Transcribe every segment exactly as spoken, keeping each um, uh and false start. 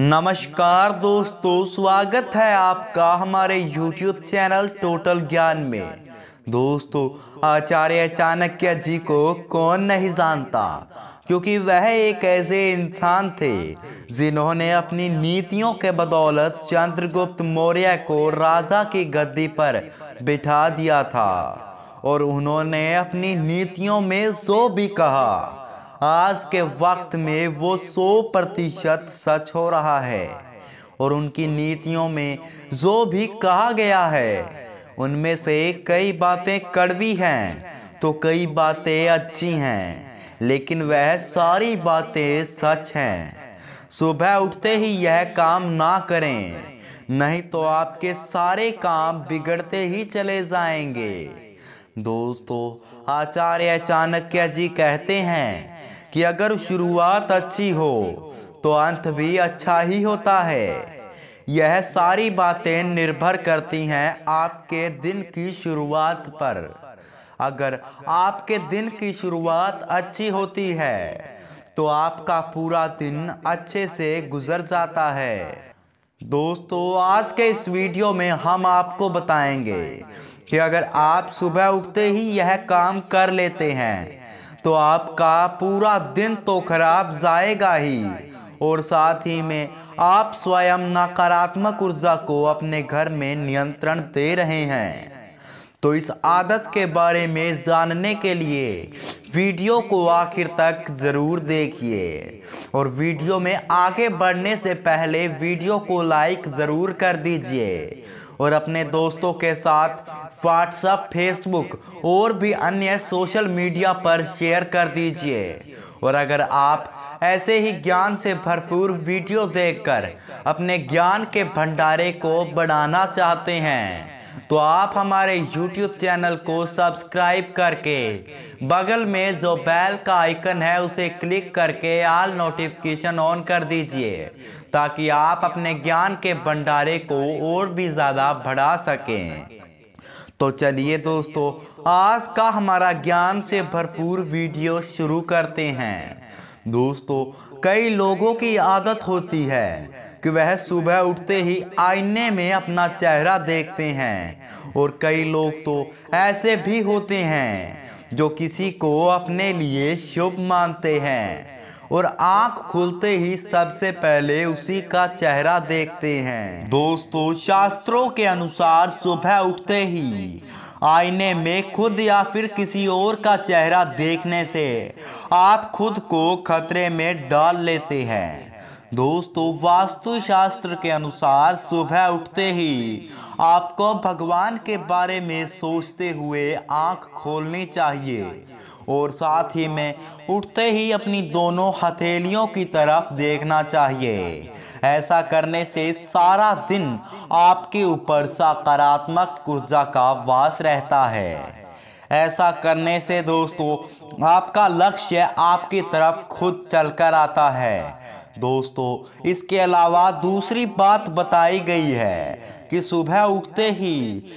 नमस्कार दोस्तों, स्वागत है आपका हमारे YouTube चैनल टोटल ज्ञान में। दोस्तों, आचार्य चाणक्य जी को कौन नहीं जानता, क्योंकि वह एक ऐसे इंसान थे जिन्होंने अपनी नीतियों के बदौलत चंद्रगुप्त मौर्य को राजा की गद्दी पर बिठा दिया था। और उन्होंने अपनी नीतियों में जो भी कहा, आज के वक्त में वो सौ प्रतिशत सच हो रहा है। और उनकी नीतियों में जो भी कहा गया है, उनमें से कई बातें कड़वी हैं तो कई बातें अच्छी हैं, लेकिन वह सारी बातें सच हैं। सुबह उठते ही यह काम ना करें, नहीं तो आपके सारे काम बिगड़ते ही चले जाएंगे। दोस्तों, आचार्य चाणक्य जी कहते हैं कि अगर शुरुआत अच्छी हो तो अंत भी अच्छा ही होता है। यह सारी बातें निर्भर करती हैं आपके दिन की शुरुआत पर। अगर आपके दिन की शुरुआत अच्छी होती है तो आपका पूरा दिन अच्छे से गुजर जाता है। दोस्तों, आज के इस वीडियो में हम आपको बताएंगे कि अगर आप सुबह उठते ही यह काम कर लेते हैं तो आपका पूरा दिन तो खराब जाएगा ही, और साथ ही में आप स्वयं नकारात्मक ऊर्जा को अपने घर में नियंत्रण दे रहे हैं। तो इस आदत के बारे में जानने के लिए वीडियो को आखिर तक ज़रूर देखिए। और वीडियो में आगे बढ़ने से पहले वीडियो को लाइक ज़रूर कर दीजिए और अपने दोस्तों के साथ व्हाट्सएप, फेसबुक और भी अन्य सोशल मीडिया पर शेयर कर दीजिए। और अगर आप ऐसे ही ज्ञान से भरपूर वीडियो देखकर अपने ज्ञान के भंडारे को बढ़ाना चाहते हैं तो आप हमारे YouTube चैनल को सब्सक्राइब करके बगल में जो बेल का आइकन है उसे क्लिक करके ऑल नोटिफिकेशन ऑन कर दीजिए, ताकि आप अपने ज्ञान के भंडारे को और भी ज़्यादा बढ़ा सकें। तो चलिए दोस्तों, आज का हमारा ज्ञान से भरपूर वीडियो शुरू करते हैं। दोस्तों, कई लोगों की आदत होती है कि वह सुबह उठते ही आईने में अपना चेहरा देखते हैं, और कई लोग तो ऐसे भी होते हैं जो किसी को अपने लिए शुभ मानते हैं और आंख खुलते ही सबसे पहले उसी का चेहरा देखते हैं। दोस्तों, शास्त्रों के अनुसार सुबह उठते ही आईने में खुद या फिर किसी और का चेहरा देखने से आप खुद को खतरे में डाल लेते हैं। दोस्तों, वास्तुशास्त्र के अनुसार सुबह उठते ही आपको भगवान के बारे में सोचते हुए आंख खोलनी चाहिए, और साथ ही में उठते ही अपनी दोनों हथेलियों की तरफ देखना चाहिए। ऐसा करने से सारा दिन आपके ऊपर सकारात्मक ऊर्जा का वास रहता है। ऐसा करने से दोस्तों, आपका लक्ष्य आपकी तरफ खुद चलकर आता है। दोस्तों, इसके अलावा दूसरी बात बताई गई है कि सुबह उठते ही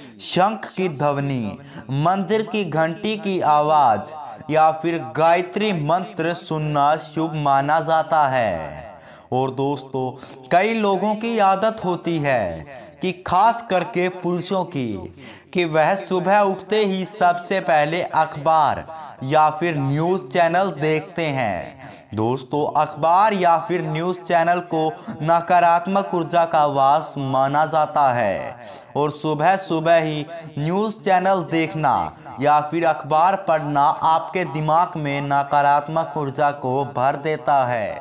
शंख की ध्वनि, मंदिर की घंटी की आवाज़ या फिर गायत्री मंत्र सुनना शुभ माना जाता है। और दोस्तों, कई लोगों की आदत होती है कि खास करके पुरुषों की कि वह सुबह उठते ही सबसे पहले अखबार या फिर न्यूज़ चैनल देखते हैं। दोस्तों, अखबार या फिर न्यूज़ चैनल को नकारात्मक ऊर्जा का वास माना जाता है, और सुबह सुबह ही न्यूज़ चैनल देखना या फिर अखबार पढ़ना आपके दिमाग में नकारात्मक ऊर्जा को भर देता है।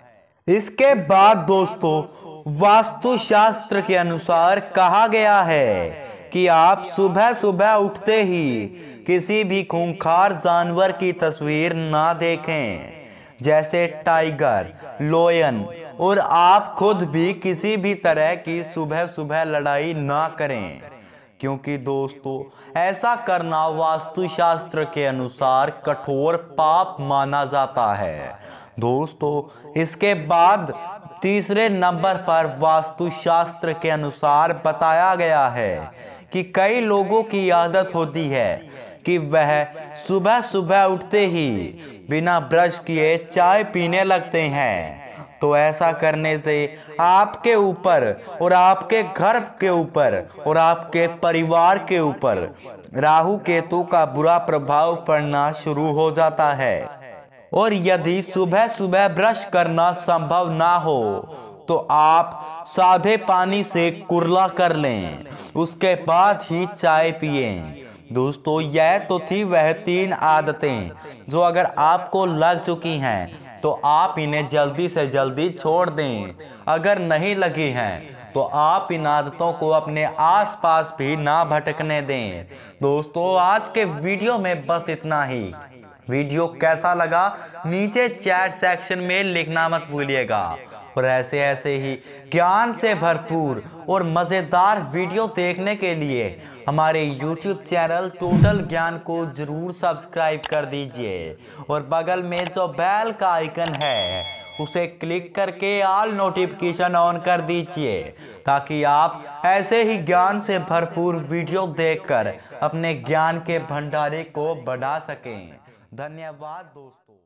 इसके बाद दोस्तों, वास्तुशास्त्र के अनुसार कहा गया है कि आप सुबह सुबह उठते ही किसी भी खूंखार जानवर की तस्वीर ना देखें, जैसे टाइगर, लोयन, और आप खुद भी किसी भी तरह की सुबह सुबह लड़ाई ना करें, क्योंकि दोस्तों ऐसा करना वास्तुशास्त्र के अनुसार कठोर पाप माना जाता है। दोस्तों, इसके बाद तीसरे नंबर पर वास्तुशास्त्र के अनुसार बताया गया है कि कई लोगों की आदत होती है कि वह सुबह सुबह उठते ही बिना ब्रश किए चाय पीने लगते हैं। तो ऐसा करने से आपके ऊपर और आपके घर के ऊपर और आपके परिवार के ऊपर राहु केतु का बुरा प्रभाव पड़ना शुरू हो जाता है। और यदि सुबह सुबह ब्रश करना संभव ना हो तो आप सादे पानी से कुर्ला कर लें, उसके बाद ही चाय पिएं। दोस्तों, यह तो थी वह तीन आदतें जो अगर आपको लग चुकी हैं तो आप इन्हें जल्दी से जल्दी छोड़ दें। अगर नहीं लगी हैं तो आप इन आदतों को अपने आसपास भी ना भटकने दें। दोस्तों, आज के वीडियो में बस इतना ही। वीडियो कैसा लगा नीचे चैट सेक्शन में लिखना मत भूलिएगा। और ऐसे ऐसे ही ज्ञान से भरपूर और मज़ेदार वीडियो देखने के लिए हमारे यूट्यूब चैनल टोटल ज्ञान को जरूर सब्सक्राइब कर दीजिए और बगल में जो बेल का आइकन है उसे क्लिक करके ऑल नोटिफिकेशन ऑन कर दीजिए, ताकि आप ऐसे ही ज्ञान से भरपूर वीडियो देखकर अपने ज्ञान के भंडारे को बढ़ा सकें। धन्यवाद दोस्तों।